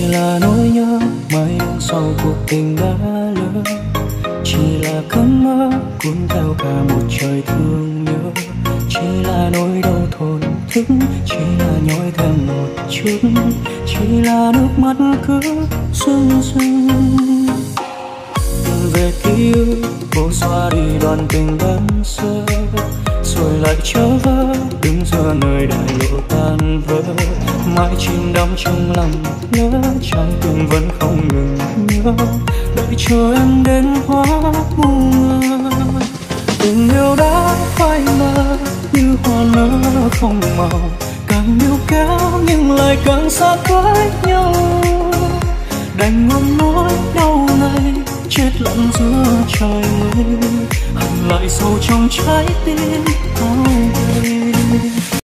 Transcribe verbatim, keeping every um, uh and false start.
là nỗi nhớ mai sau cuộc tình đã lỡ, chỉ là cơn mơ cuốn theo cả một trời thương nhớ, chỉ là nỗi đau thổn thức, chỉ là nhói thêm một chút, chỉ là nước mắt cứ rưng rưng. Về ký ức cố xóa đi đoạn tình đơn sơ, rồi lại trở vỡ đứng giữa nơi đại lộ tan vỡ, mãi chìm đắm trong lòng nhớ, trái tim vẫn không ngừng nhớ, đợi chờ em đến hóa ngu ngơ. Tình yêu đã phai mờ như hoa nở không màu, càng níu kéo nhưng lại càng xa với nhau, đành ngậm nỗi đau này chết lặng giữa trời mây, hằn lại sâu trong trái tim áo đầy.